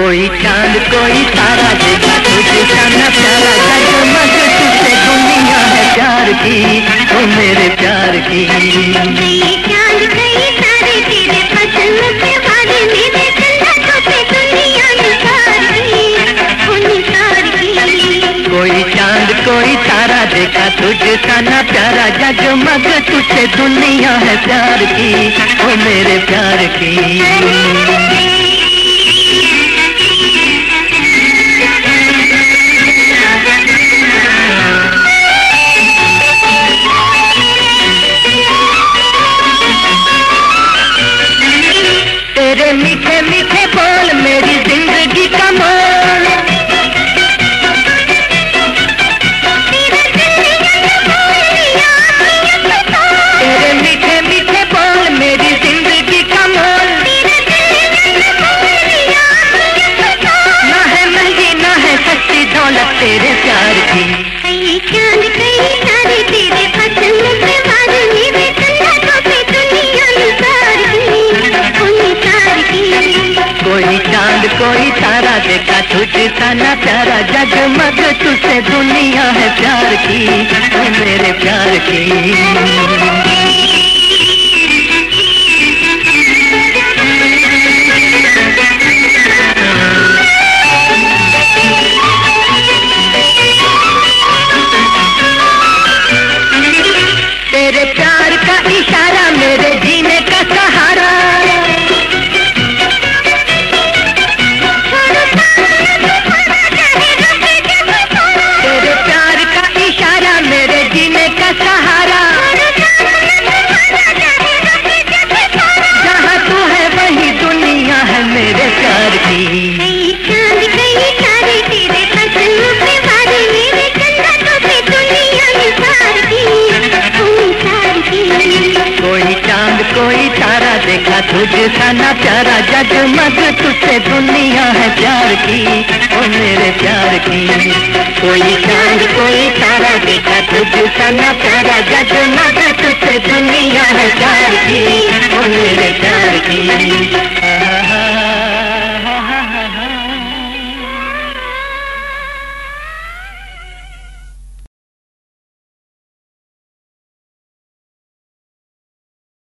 कोई चांद कोई तारा देखा तुझे जाना प्यारा, जगमग तुझसे दुनिया है प्यार की, ओ मेरे प्यार की। कई चांद कई तारे तेरे पसंद पे वाले, मेरे चंदा तुझसे दुनिया निसार की, ओ निसार की। कोई चांद कोई तारा देखा तुझे जाना प्यारा, जगमग तुझसे दुनिया है प्यार की, ओ मेरे प्यार की। तेरे मीठे मीठे बोल मेरी जिंदगी का मोल, तेरे मीठे मीठे बोल मेरी जिंदगी का मोल। ना है महंगी ना है सस्ती दौलत तेरे प्यार की। कई चांद कई तारे तेरे पसंद पे वाले, मेरे चंदा तुझसे दुनिया निसार की, ओ निसार की। कोई चांद कोई तारा देखा तुझे जाना प्यारा, जगमग तुझसे दुनिया है प्यार की, ओ मेरे प्यार की। तेरे प्यार का इशारा मेरे जीने का सहारा, तेरे प्यार का इशारा मेरे जीने का सहारा। जहाँ तू है वही दुनिया है मेरे प्यार की। कई चांद कई तारे तेरे पसंद पे वाले, मेरे चंदा तुझसे दुनिया निसार की, ओ निसार की। कोई चांद कोई तारा देखा तुझे जाना प्यारा, जगमग तुझसे दुनिया है प्यार की, ओ मेरे प्यार की। कोई चांद कोई तारा देखा तुझे जाना प्यारा, जगमग तुझसे दुनिया है प्यार की, ओ मेरे प्यार की।